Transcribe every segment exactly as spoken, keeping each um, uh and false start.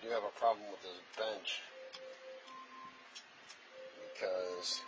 do have a problem with this bench because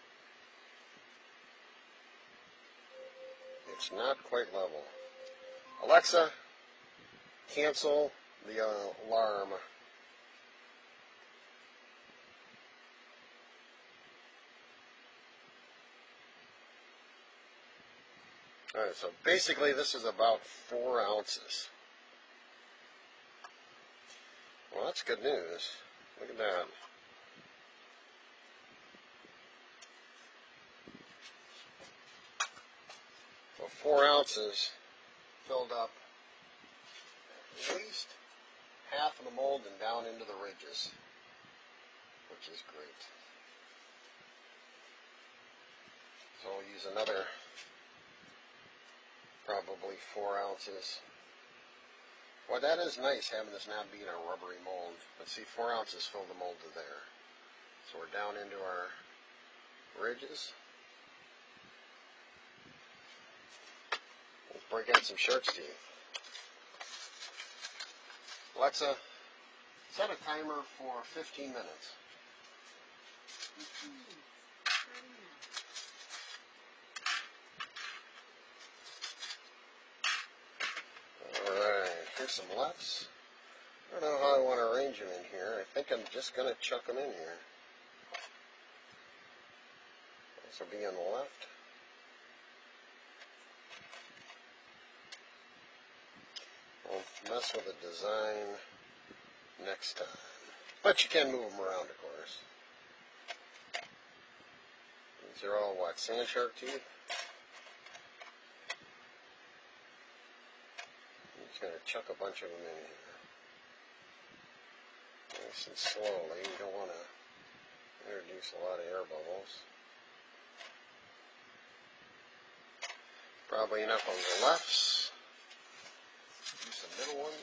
it's not quite level. Alexa, cancel the uh, alarm. Alright, so basically this is about four ounces. Well, that's good news. Look at that. So four ounces filled up at least half of the mold and down into the ridges, which is great. So we'll use another probably four ounces. Well, that is nice having this not being a rubbery mold. But see, four ounces fill the mold to there. So we're down into our ridges. Let's break out some shark's teeth. Alexa, set a timer for fifteen minutes. Alright, here's some lefts. I don't know how I want to arrange them in here. I think I'm just going to chuck them in here. This will be on the left. I'll mess with the design next time. But you can move them around, of course. These are all, what, sand shark teeth? I'm just going to chuck a bunch of them in here. Nice and slowly. You don't want to introduce a lot of air bubbles. Probably enough on the lefts. Do some middle ones.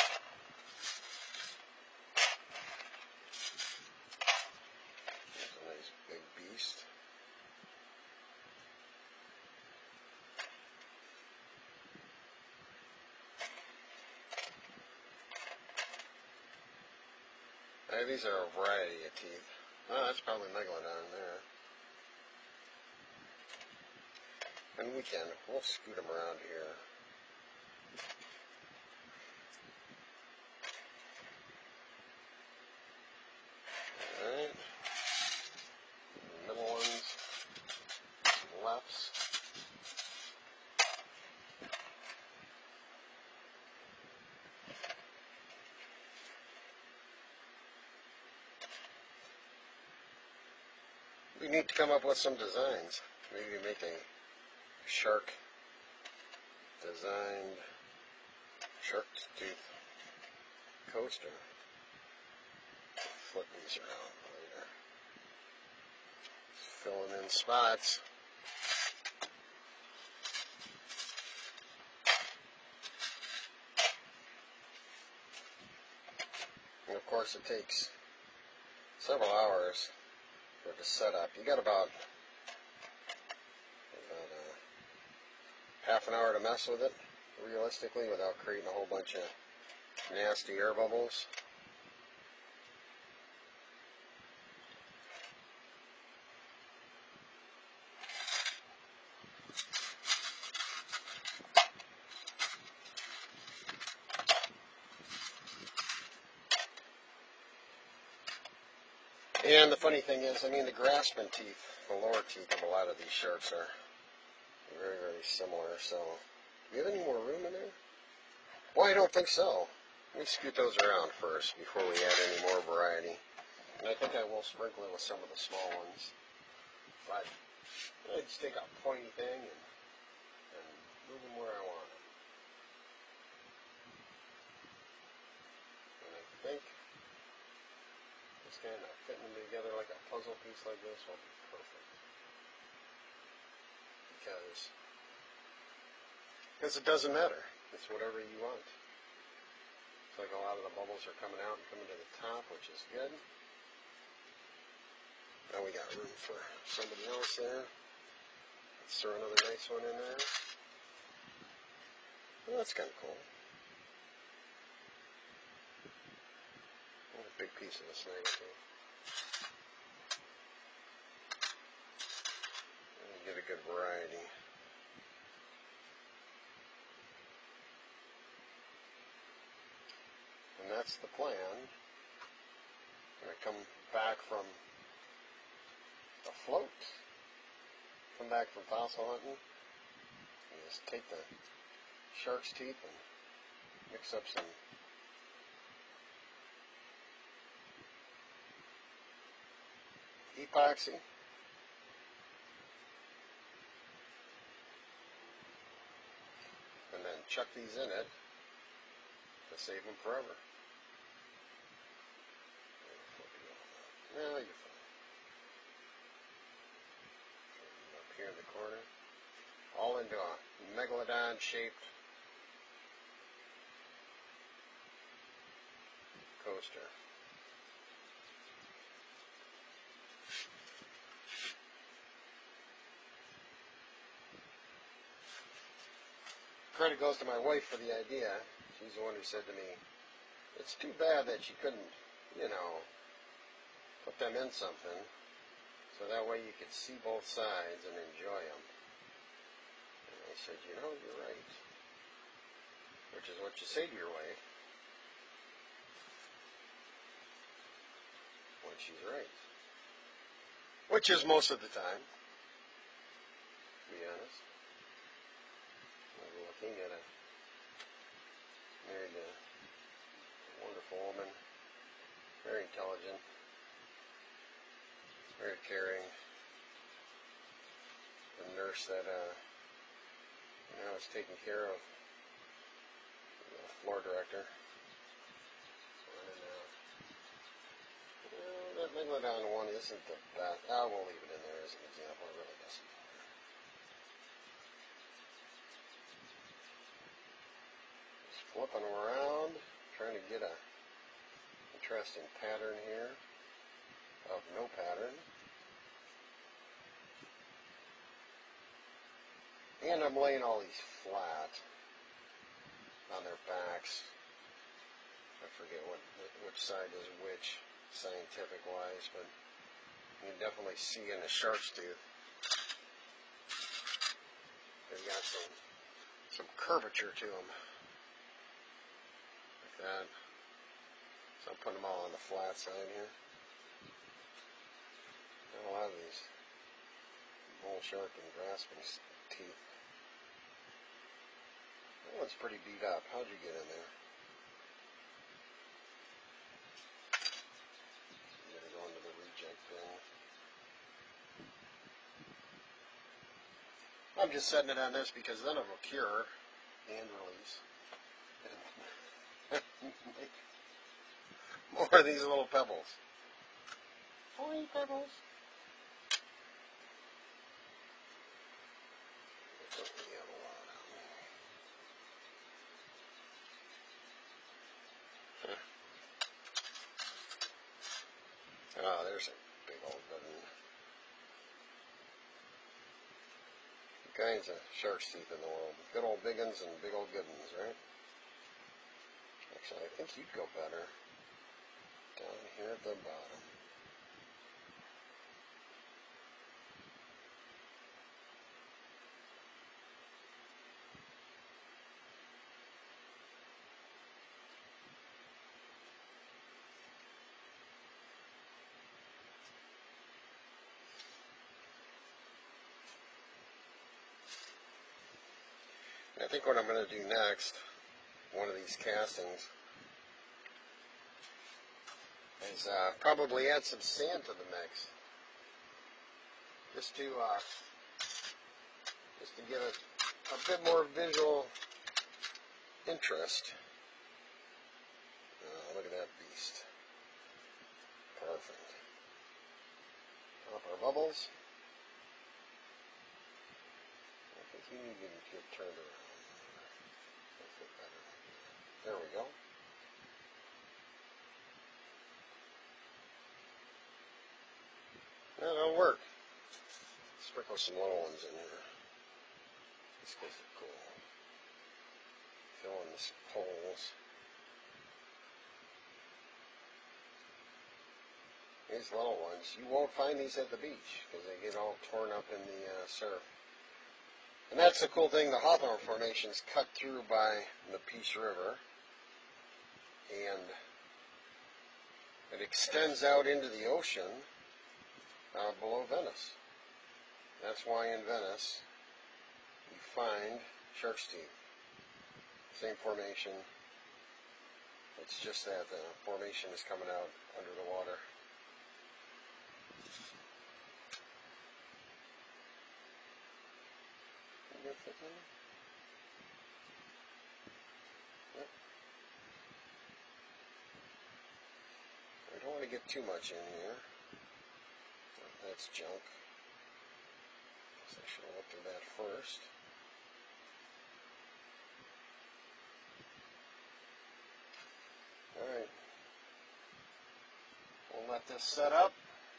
There's a nice big beast. Hey, these are a variety of teeth. Oh, that's probably Megalodon there. And we can, we'll scoot them around here. Alright. Middle ones, lefts. We need to come up with some designs. Maybe make a shark designed shark's tooth coaster. Flip these around later. Filling in spots. And of course it takes several hours for it to set up. You got about half an hour to mess with it, realistically, without creating a whole bunch of nasty air bubbles. And the funny thing is, I mean, the grasping teeth, the lower teeth of a lot of these sharks are very, very similar. So, do we have any more room in there? Well, I don't think so. Let me scoot those around first before we add any more variety. And I think I will sprinkle it with some of the small ones. But I just take a pointy thing and, and move them where I want them. And I think just kind of fitting them together like a puzzle piece like this will be perfect. Because because it doesn't matter. It's whatever you want. It's like a lot of the bubbles are coming out and coming to the top, which is good. Now we got room for somebody else there. Let's throw another nice one in there. Well, that's kind of cool. big piece of this magazine. And get a good variety. And that's the plan. When I come back from the float, come back from fossil hunting, and just take the shark's teeth and mix up some epoxy. And then chuck these in it to save them forever. No, you're fine. Up here in the corner. All into a Megalodon Shaped Coaster. Credit goes to my wife for the idea. She's the one who said to me, it's too bad that you couldn't, you know, put them in something so that way you could see both sides and enjoy them. And I said, you know, you're right. Which is what you say to your wife when she's right. Which is most of the time, to be honest. We're looking at a married to a wonderful woman, very intelligent, very caring, a nurse that uh, you know, is taking care of the floor director. And, uh, well, that Megalodon one isn't the best. I will leave it in there as an example. It really doesn't. Flipping around, trying to get a interesting pattern here of no pattern. And I'm laying all these flat on their backs. I forget what which side is which scientific wise, but you can definitely see in the shark's tooth they've got some some curvature to them. That. So I'm putting them all on the flat side here. Got a lot of these bull shark and grasping teeth. That one's pretty beat up. How'd you get in there? You gotta go into the reject bin. I'm just setting it on this because then it will cure and release. More of these little pebbles. Tiny pebbles. Oh, there's a big old good one. All kinds of shark's teeth in the world. Good old big ones and big old good ones, right? Actually, I think you'd go better down here at the bottom. I think what I'm going to do next, one of these castings, is uh, probably add some sand to the mix, just to uh, just to give it a bit more visual interest. Oh, look at that beast! Perfect. Pop our bubbles. I think you need to get turned around. There we go. That'll work. Sprinkle some little ones in here. These guys are cool. Fill in the holes. These little ones, you won't find these at the beach because they get all torn up in the uh, surf. And that's the cool thing, the Hawthorne Formation is cut through by the Peace River, and it extends out into the ocean uh, below Venice. That's why in Venice you find shark's teeth. Same formation. It's just that the formation is coming out under the water. Yep. I don't want to get too much in here. That's junk. So I should have looked at that first. Alright. We'll let this set up.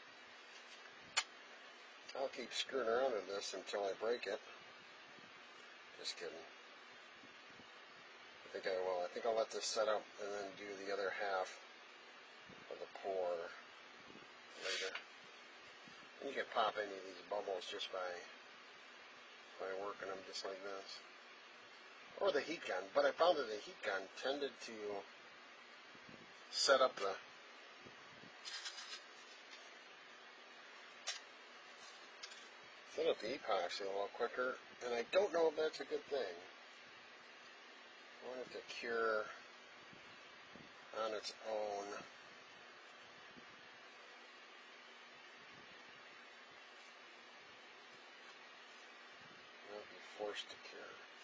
I'll keep screwing around with this until I break it. Just kidding. I think I will. I think I'll let this set up and then do the other half of the pour later. And you can pop any of these bubbles just by by working them just like this. Or the heat gun. But I found that the heat gun tended to set up the set up the epoxy a little quicker, and I don't know if that's a good thing. I want it to cure on its own. Not be forced to cure.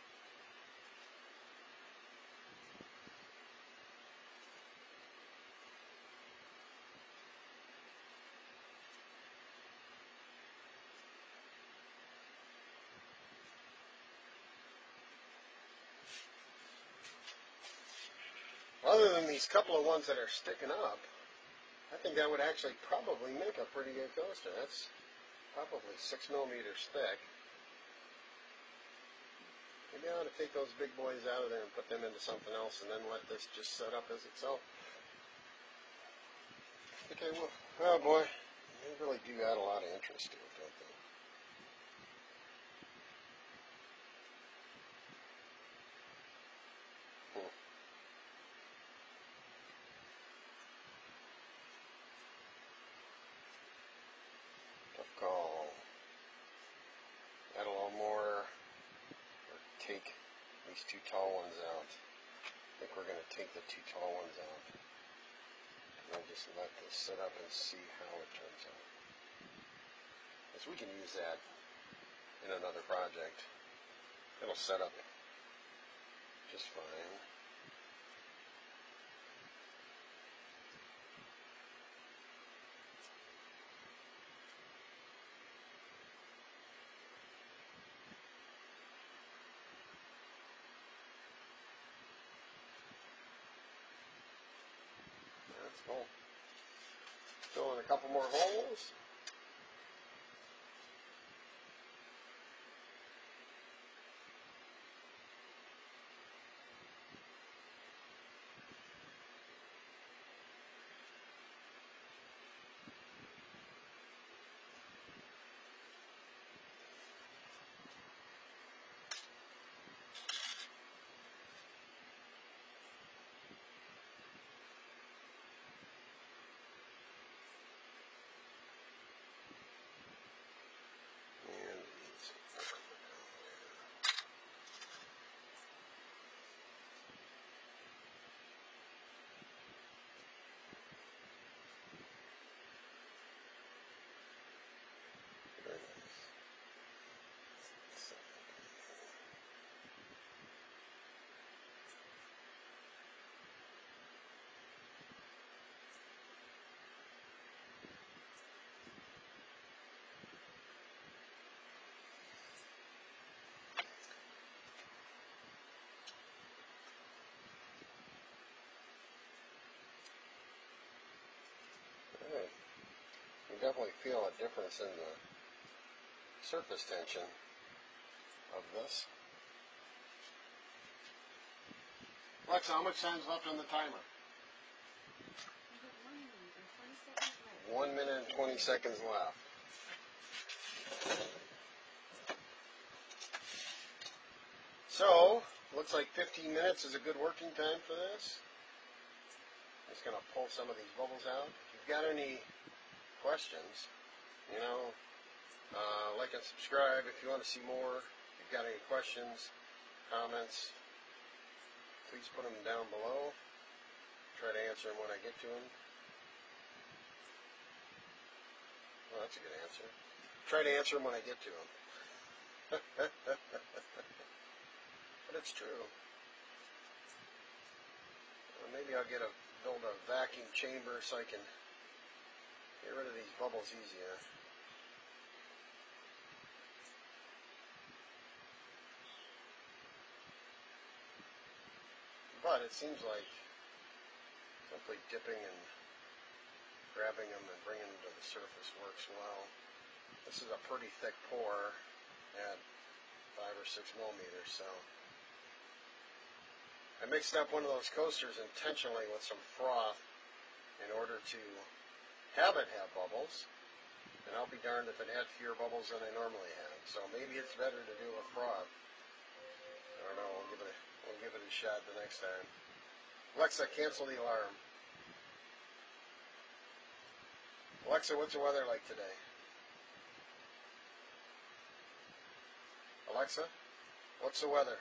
Other than these couple of ones that are sticking up, I think that would actually probably make a pretty good coaster. That's probably six millimeters thick. Maybe I ought to take those big boys out of there and put them into something else and then let this just set up as itself. Okay, well, oh boy, they really do add a lot of interest to it, don't they? Tough call. Add a little more, or take these two tall ones out. I think we're going to take the two tall ones out. And then just let this sit up and see how it turns out. Because we can use that in another project. It'll set up just fine. That's cool. Fill in a couple more holes. You definitely feel a difference in the surface tension of this. Alexa, how much time's left on the timer? I've got one minute and twenty seconds left. One minute and twenty seconds left. So, looks like fifteen minutes is a good working time for this. Just going to pull some of these bubbles out. If you've got any questions, you know, uh, like and subscribe if you want to see more. If you've got any questions, comments, please put them down below. Try to answer them when I get to them. Well, that's a good answer. Try to answer them when I get to them. But it's true. Well, maybe I'll get a build a vacuum chamber so I can get rid of these bubbles easier. But it seems like simply dipping and grabbing them and bringing them to the surface works well. This is a pretty thick pour at five or six millimeters, so I mixed up one of those coasters intentionally with some froth in order to have it have bubbles, and I'll be darned if it had fewer bubbles than I normally have. So maybe it's better to do a froth. I don't know. We'll give it a, we'll give it a shot the next time. Alexa, cancel the alarm. Alexa, what's the weather like today? Alexa, what's the weather?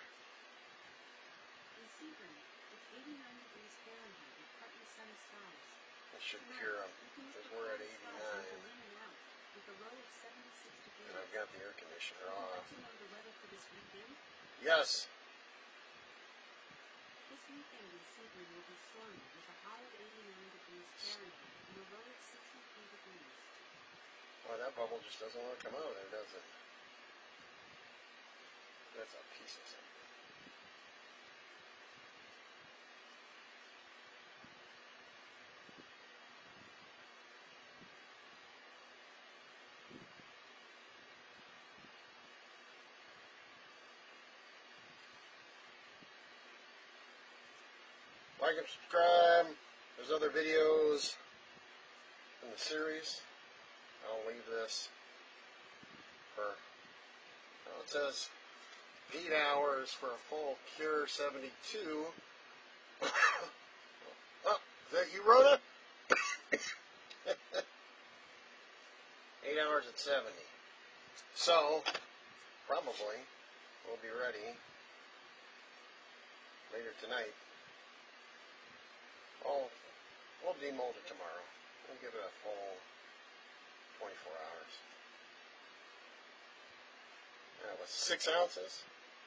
This should cure them, because we're at eighty-nine, and I've got the air conditioner off. Yes. This weekend in Sebring will be stormy with a high of eighty-nine degrees Fahrenheit and a low of sixty-three degrees. Well, that bubble just doesn't want to come out there, does it? That's a piece of something. Like and subscribe. There's other videos in the series. I'll leave this for, well, it says eight hours for a full cure, seventy-two. Oh, is that you, Rhoda? Eight hours at seventy. So, probably, we'll be ready later tonight. Oh, we'll demold it tomorrow. We'll give it a full twenty-four hours. That was six ounces.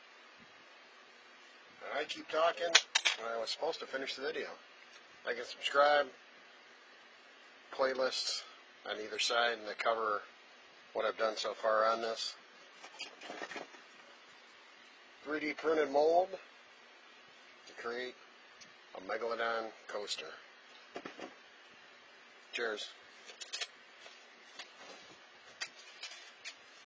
And I keep talking, and I was supposed to finish the video. Like and subscribe. Playlists on either side, and they cover what I've done so far on this. three D printed mold to create a Megalodon coaster. Cheers.